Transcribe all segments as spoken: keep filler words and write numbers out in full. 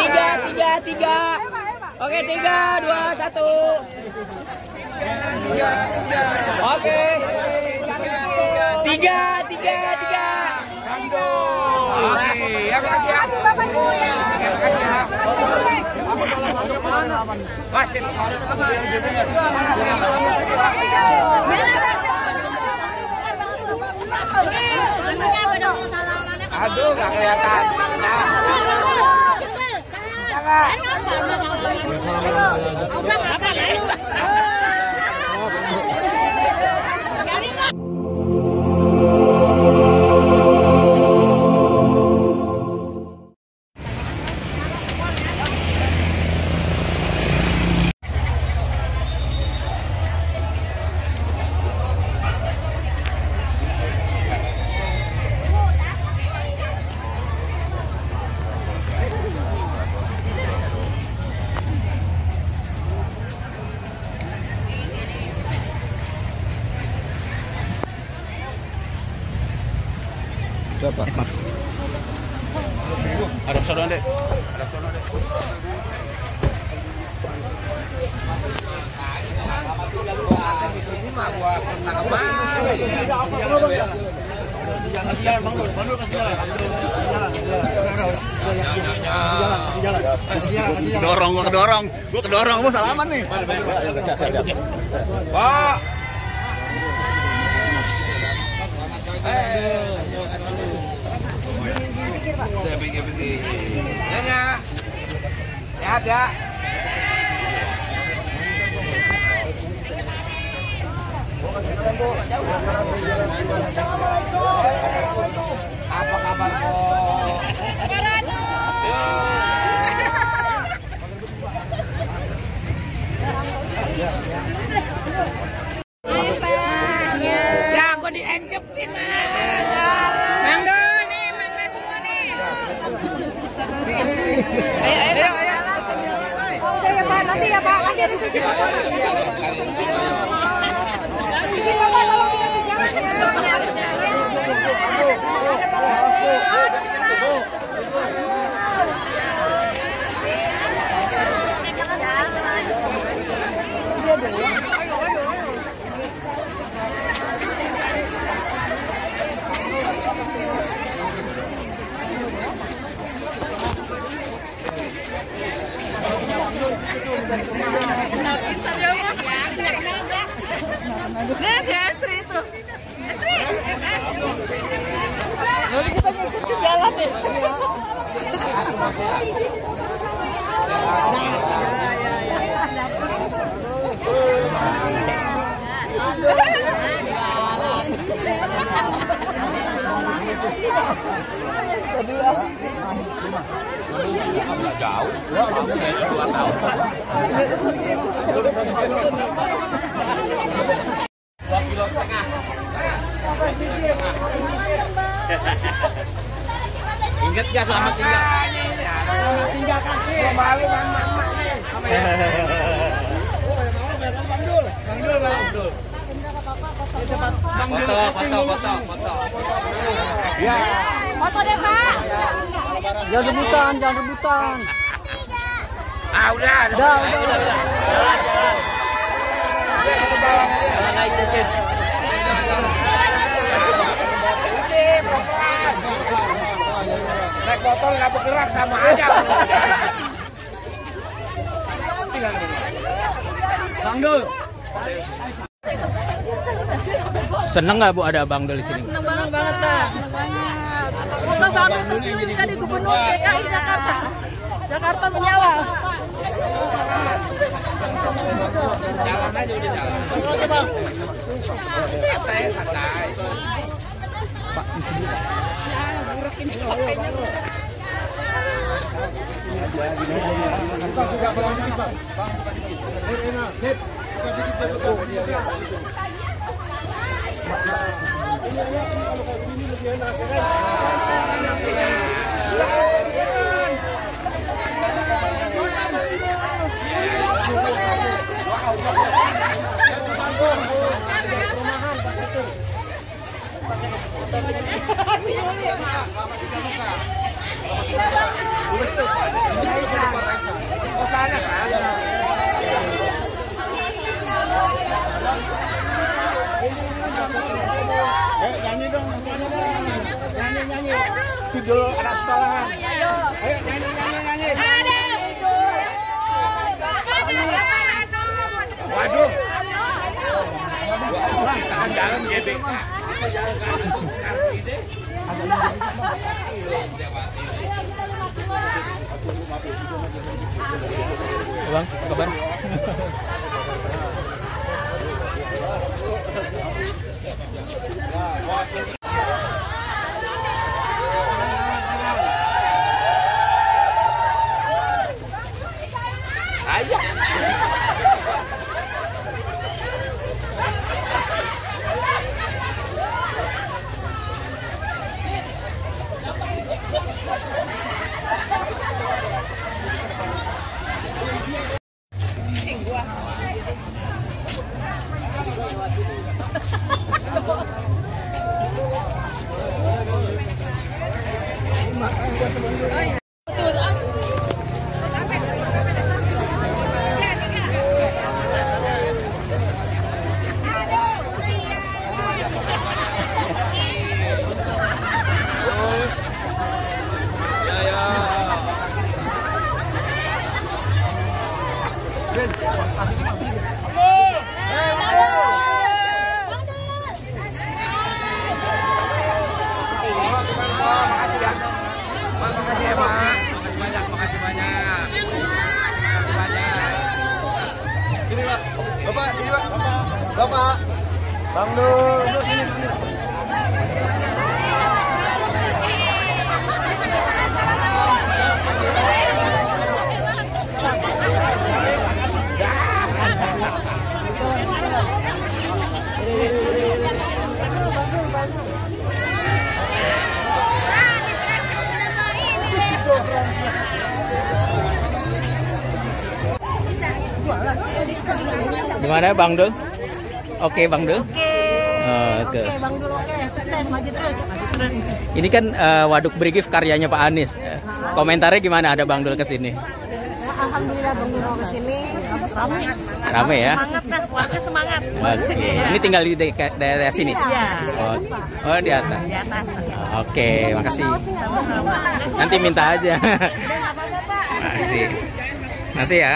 tiga, tiga, tiga. Oke, tiga, dua, satu. Oke. Tiga, tiga, tiga. Oke, ya makasih ya. Bapak Ibu ya. Makasih ya. Kasih. Aduh, gak kelihatan. Siapa? Ada sono dek. Ada sono dek. Di sini mah gua pernah kemarin. Jangan jalan Bang Dul, Bang Dul kasih jalan. Jalan, kasih jalan, kasih jalan. Kedorong, gua kedorong. Gua kedorong, gua salaman nih. Pak. Udah pergi-pergi. Nyonya. Sehat ya. Assalamualaikum. Apa kabar kok? Ya, aku diencepin mana? Mangga nih, mangga semua nih. Ayo, ayo, ayo. Udah ya Pak, nanti ya Pak, lagi di sini. Bikin Bapak tolong dikasih jalan ya. Lihat ya Asri itu. Asri. Nanti kita ngikutin jalan deh. Nah, ya ya ya. Jauh. dua tahun. Dua kilo setengah. Ingat gak selamat tinggal? Selamat tinggal kasih. Kembali mama nih. Bang Dul. Bang Dul, Bang Dul. Foto, foto, foto, foto. Ya. Foto deh Pak. Jangan rebutan, jangan rebutan. Ah udah, Udah, udah, udah. Jalan, jalan. Jalan naik cincin. naik motor nggak bergerak sama aja. Bang Dul. Seneng nggak Bu ada Bang Dul di sini? Seneng banget banget Bang. Seneng banget. Semoga Bang Dul terpilih menjadi Gubernur D K I Jakarta. Jakarta menyala. Jalan aja udah jalan. Santai, santai. Pak di sini. Pak. Sidul anak sekolahan. Ayo. Ayo nyanyi nyanyi nyanyi. Waduh. Wah, tangan jalan G B K. Kita jalan kaki deh. Bang, kapan? Bapak, Bang Dul, sini sini. Gimana Bang Dul? Oke Bang Dul. Oke. Oke. Oke Bang Dul, oke. Sukses, maju terus. Maju terus. Ini kan uh, Waduk Brigif karyanya Pak Anies. Uh, komentarnya gimana ada Bang Dul kesini? Alhamdulillah Bang Dul ke sini ramai. Rame ya? Semangat dah, warga semangat. Oke. Ini tinggal di de- daerah sini. Iya. Oh, oh di atas. Di atas. Oke, makasih. Nanti minta aja. Makasih. Makasih ya.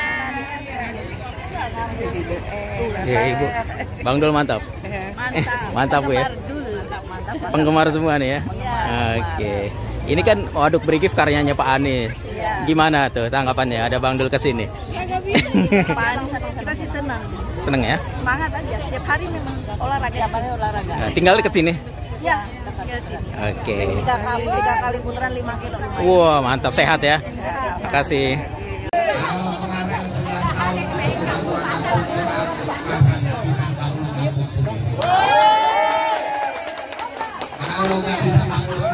Ya Ibu, Bang Dul mantap. Mantap Bu ya. Penggemar semua nih ya. Oke. Ini kan Waduk Brigif karyanya Pak Anies. Gimana tuh tanggapannya? Ada Bang Dul kesini? Kita sih senang. Seneng ya? Semangat aja. Tiap hari memang olahraga. Tiap hari olahraga. Nah, tinggal deket sini. Ya, tinggal sini. Oke. Tiga kali, tiga kali putaran lima kilo. Wah, mantap, sehat ya. Makasih. Kalau nggak bisa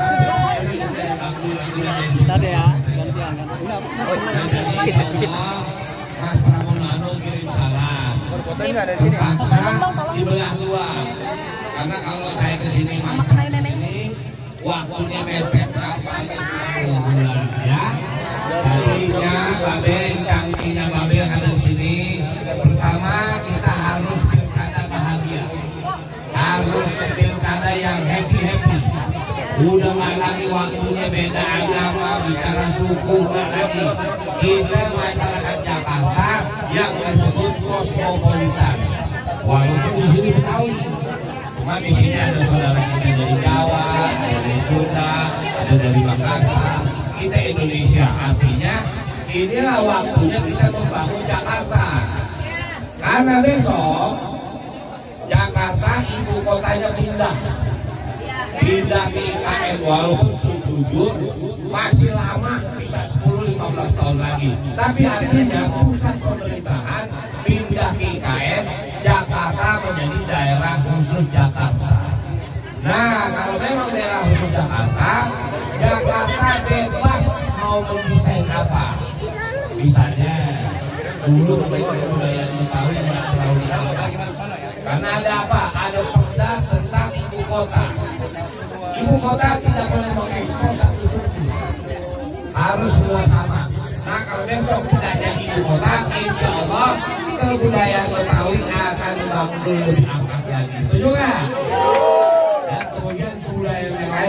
Tadi ya, gantian kan. Sedikit, sedikit. Mas Pramono kirim salam. Berfotonya ada di sini. Paksa dibelah dua. Karena kalau saya kesini mas kesini waktunya mepet kampanye dua bulan ya. Tadinya Babe, janjinya Babe ada di sini. Pertama kita harus pilkada bahagia, harus pilkada yang happy happy. Udah nggak lagi waktunya beda agama, bicara suku nggak lagi. Kita masyarakat Jakarta yang disebut kosmopolitan. Walaupun di sini Betawi, cuma di sini ada saudara kita dari Jawa, ada dari Sunda, ada dari Makassar. Kita Indonesia, artinya inilah waktunya kita membangun Jakarta. Karena besok Jakarta ibu kotanya pindah. Pindah ke I K N, walaupun jujur masih lama, bisa sepuluh sampai lima belas tahun lagi. Tapi artinya pusat pemerintahan pindah ke I K N, Jakarta menjadi daerah khusus Jakarta. Nah, kalau memang daerah khusus Jakarta, Jakarta bebas mau mendesain apa. Misalnya dulu budaya Betawi nggak terlalu dianggap. Karena ada apa? Ada perda tentang ibu kota. Ibu kota tidak boleh mengekspor satu suku, harus semua sama. Nah kalau besok tidak jadi ibu kota, insya Allah kebudayaan Betawi akan bangun lebih angkat lagi. Setuju nggak? Dan kemudian kebudayaan yang lain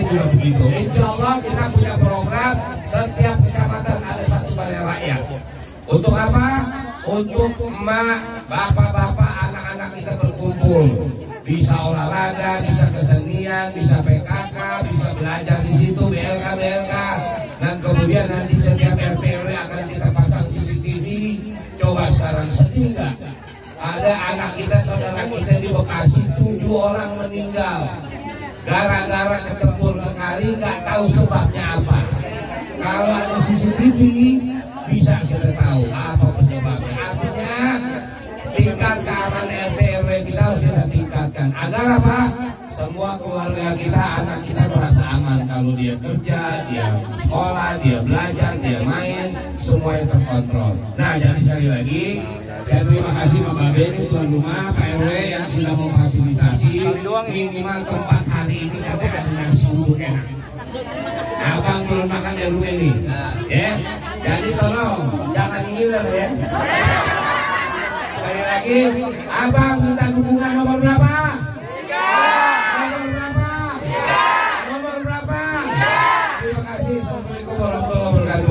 juga begitu. Insya Allah kita punya program setiap kecamatan ada satu balai rakyat. Untuk apa? Untuk emak, bapak-bapak, anak-anak kita berkumpul. Bisa olahraga, bisa kesenian, bisa P K K, bisa belajar di situ B L K B L K. Dan kemudian nanti setiap R T R W akan kita pasang C C T V. Coba sekarang sedih nggak? Ada anak kita, saudara kita di Bekasi, tujuh orang meninggal gara-gara ketempur ke kali, nggak tahu sebabnya apa. Kalau ada C C T V bisa kita tahu apa penyebabnya. Artinya tingkat keamanan R T R W kita harus kita tingkatkan agar apa? Semua keluarga kita, anak kita merasa aman. Kalau dia kerja, dia sekolah, dia belajar, dia main, semuanya terkontrol. Nah, jadi sekali lagi saya terima kasih Pak Babe, tuan rumah, Pak R W yang sudah memfasilitasi minimal tempat hari ini ada nasi uduk enak. Abang belum makan di rumah ini, ya. Jadi tolong jangan ngiler ya. Sekali lagi, abang minta dukungan nomor berapa? Tiga. Nomor berapa? Tiga. Nomor berapa? Tiga. Terima kasih. Assalamualaikum warahmatullahi wabarakatuh.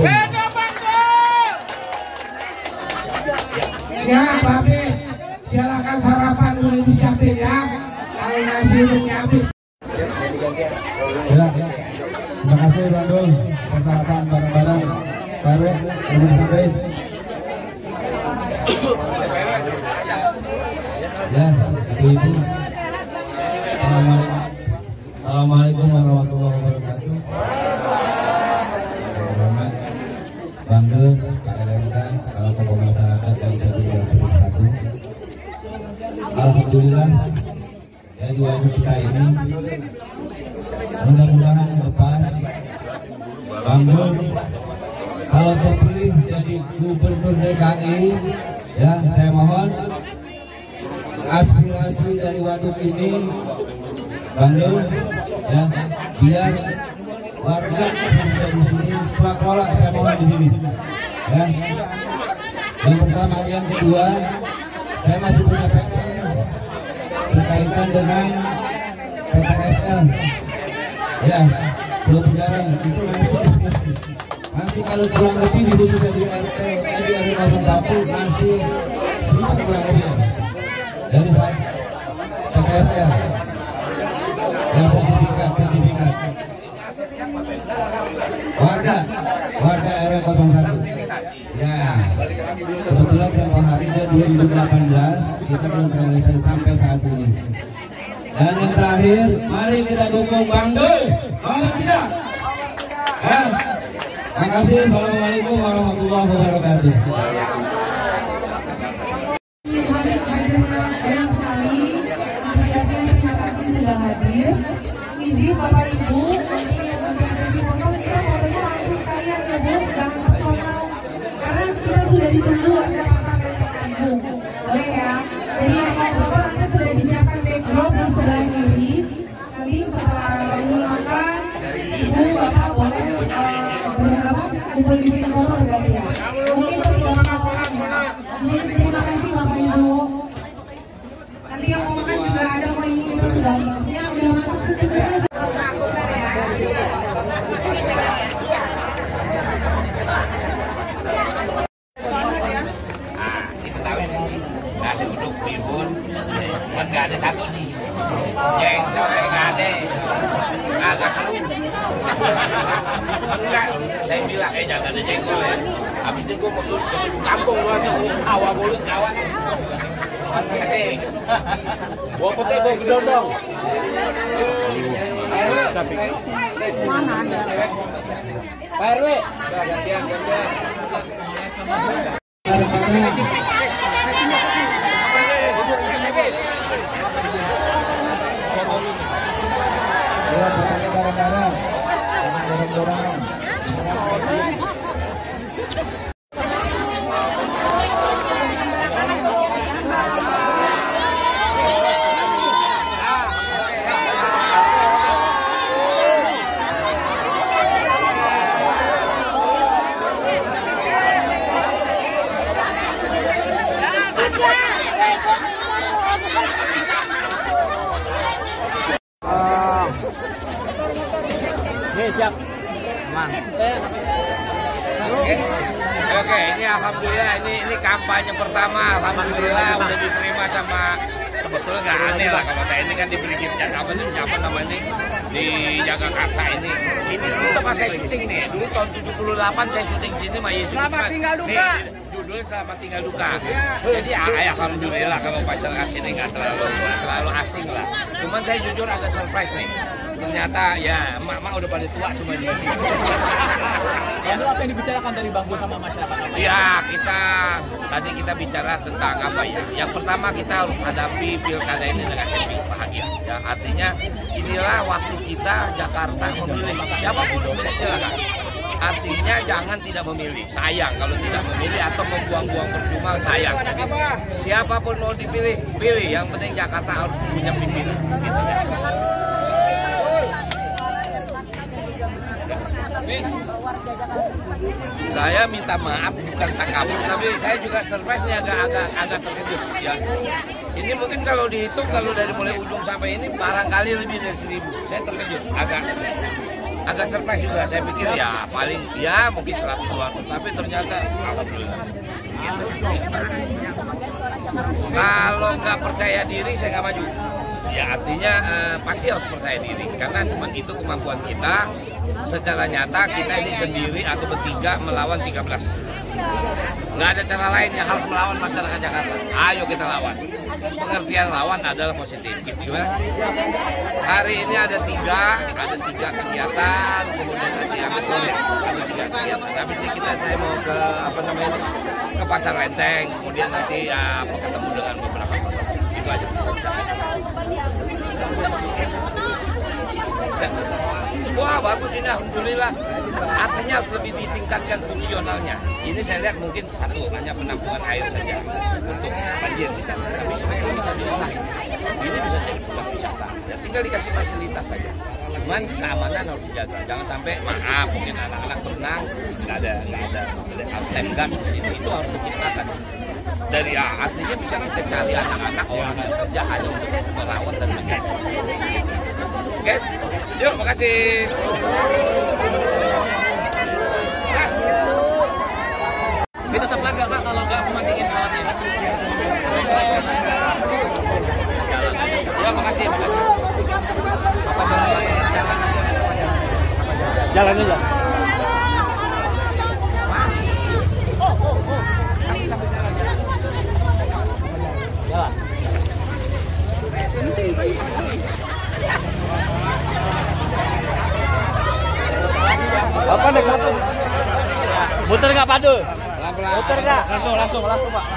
Ya, Babe, silakan sarapan dulu disiapin ya. Kalau nasi uduknya habis. Ya, ya. Terima kasih Bang Dul, kesalahan bareng-bareng. Baru belum sampai. Ya, ibu-ibu. Assalamualaikum. Assalamualaikum warahmatullahi wabarakatuh. Selamat Bang Dul, Pak R M K, kalau tokoh masyarakat dari satu dan satu. Alhamdulillah, ya di waktu kita ini mudah-mudahan depan Bang Dul kalau terpilih jadi gubernur D K I, ya saya mohon aspirasi dari waduk ini Bang Dul, ya biar warga bisa di sini sekolah, saya mohon di sini, ya. Yang pertama, yang kedua, saya masih punya P K berkaitan dengan P T S L, ya belum berjalan itu masih masih kalau kurang lebih di khususnya di R T di R W nol satu masih seribu kurang lebih dari saat P T S L yang sertifikat sertifikat warga warga R W nol satu ya. Kebetulan tempoh hari dua ribu delapan belas kita belum terrealisasi sampai saat ini. Dan yang terakhir, mari kita dukung Bang Dul, mau tidak? Ya. Terima kasih. Assalamualaikum warahmatullahi wabarakatuh. Banyak sekali, terima kasih sudah hadir. Izin Bapak Ibu, nanti untuk sesi foto kita fotonya langsung sekalian ya Bu, jangan personal. Karena kita sudah ditunggu ada pasangan pengunjung, boleh ya? Jadi yang mau foto nanti sudah disiapkan backdrop di sebelah kiri. Nanti setelah bangun makan, Ibu Bapak boleh berapa kumpul di sini foto bergantian. Mungkin tiga empat orang ya. Izin terima kasih Bapak Ibu. Nanti yang mau makan juga ada kok ini kita sudah ya udah masuk setidaknya. Nggak ada satu nih, jengkol nggak ada, agak seru. Enggak, saya bilang eh jangan ada jengkol ya. Habis itu gue mau ke kampung luar tuh, awal mulut kawan. Kasih, bawa putih bawa gedor dong. Mana ada? Pak R W, gantian gantian. Bareng-bareng, bareng-barengan. tenang. Oke, oke, ini alhamdulillah ini ini kampanye pertama, alhamdulillah udah diterima sama, sebetulnya nggak aneh lah kalau saya ini kan diberi gift apa ini apa namanya ini di Jagakarsa ini. Ini dulu tempat saya syuting nih, dulu tahun tujuh puluh delapan saya syuting sini sama Yesus. Selamat tinggal duka. Judulnya Selamat Tinggal Duka. Jadi ya, alhamdulillah kalau masyarakat sini nggak terlalu nggak terlalu asing lah. Cuman saya jujur agak surprise nih. Ternyata ya emak-emak udah pada tua semua di sini. Lalu apa yang dibicarakan dari Bang Bul sama masyarakat? Ya kita tadi kita bicara tentang apa ya? Yang pertama kita harus hadapi pilkada ini dengan happy, bahagia. Ya artinya inilah waktu kita Jakarta memilih siapapun memilih silakan. Artinya jangan tidak memilih, sayang kalau tidak memilih atau membuang-buang percuma, sayang. Jadi siapapun mau dipilih, pilih. Yang penting Jakarta harus punya pimpinan. Gitu ya. Saya minta maaf bukan takabur, tapi saya juga surprise nih agak-agak agak terkejut ya. Ini mungkin kalau dihitung kalau dari mulai ujung sampai ini barangkali lebih dari seribu. Saya terkejut, agak agak surprise juga. Saya pikir ya paling ya mungkin seratus dua ratus, tapi ternyata alhamdulillah. Gitu. Kalau nggak percaya diri saya nggak maju. Ya artinya eh, pasti harus percaya diri karena cuma itu kemampuan kita. Secara nyata kita ini sendiri atau bertiga melawan tiga belas. Nggak ada cara lain yang harus melawan masyarakat Jakarta. Ayo kita lawan. Pengertian lawan adalah positif. Gitu ya. Hari ini ada tiga, ada tiga kegiatan, kemudian nanti ada sore ada tiga kegiatan. Habis ini kita saya mau ke apa namanya ke Pasar Lenteng, kemudian nanti ya, ketemu dengan beberapa pasar. Itu aja. Ya. Wah bagus ini alhamdulillah. Artinya harus lebih ditingkatkan fungsionalnya. Ini saya lihat mungkin satu hanya penampungan air saja untuk banjir di sana. Tapi sebetulnya bisa diolah. Ini bisa jadi pusat wisata. Ya, tinggal dikasih fasilitas saja. Cuman keamanan harus dijaga. Jangan sampai maaf mungkin anak-anak berenang nggak ada nggak ada outside gun itu itu harus diciptakan. Dari ya, artinya bisa kita cari anak-anak orang yang kerja hanya untuk merawat dan menjaga. Oke, yuk makasih. Ini tetap lega Pak kalau nggak mematiin alatnya. Ya makasih, makasih. Jalan aja. Apa nih motor? Muter nggak Padu? Muter nggak? Langsung, langsung, langsung Pak.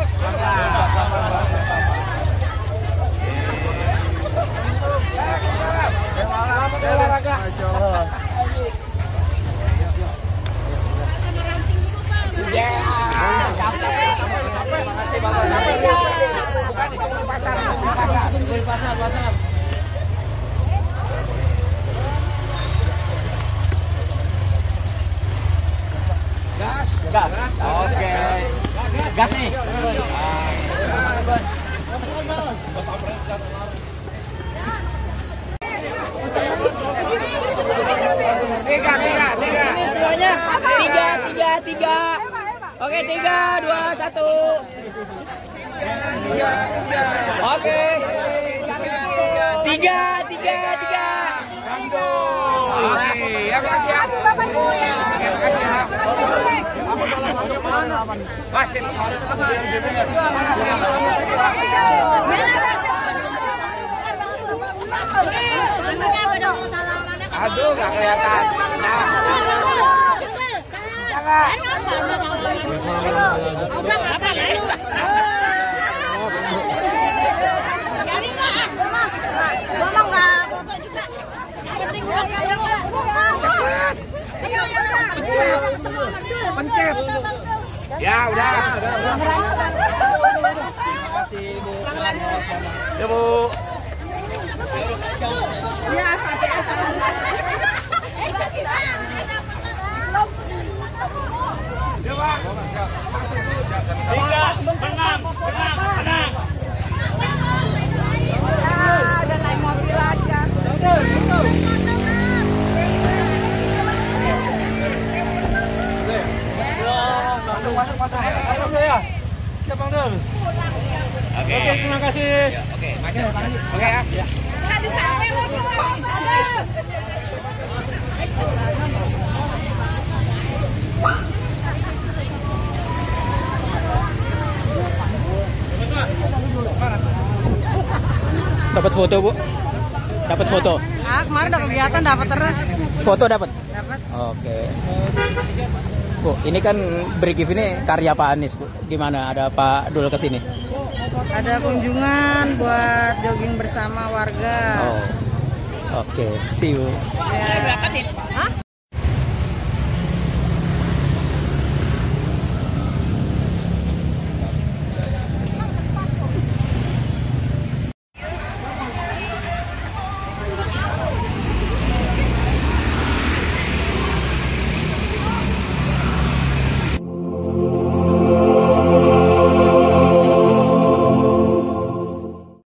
Gas. Oke. Gas nih. Tiga, tiga, tiga. Ini semuanya tiga, tiga, tiga. Oke, tiga, dua, satu. Oke. Tiga, tiga, tiga. Oke, ya makasih ya. Ya makasih ya. Masih. Aduh, nggak kelihatan. Pencet. Ya udah. Ya Bu. Ya, sampai asal. Tiga, tenang, tenang, tenang. Udah naik mobil aja. ya. Siap Bang Dul. Oke. Oke, terima kasih. Oke, oke. Oke ya. Dapat foto, Bu? Dapat foto? Ah, kemarin udah kegiatan dapat terus. Foto dapat? Dapat. Oke. Bu, ini kan Brigif ini karya Pak Anies, Bu. Gimana? Ada Pak Dul ke sini? Ada kunjungan buat jogging bersama warga. Oh. Oke, see you. Ya.